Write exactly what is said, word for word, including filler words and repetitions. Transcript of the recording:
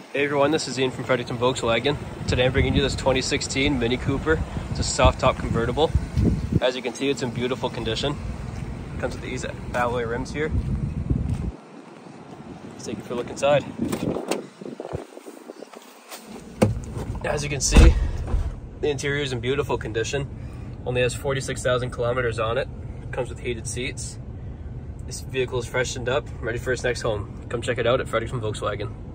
Hey everyone, this is Ian from Fredericton Volkswagen. Today I'm bringing you this twenty sixteen Mini Cooper. It's a soft top convertible. As you can see, it's in beautiful condition. Comes with these alloy rims here. Let's take you for a look inside. As you can see, the interior is in beautiful condition. Only has forty-six thousand kilometers on it. Comes with heated seats. This vehicle is freshened up, ready for its next home. Come check it out at Fredericton Volkswagen.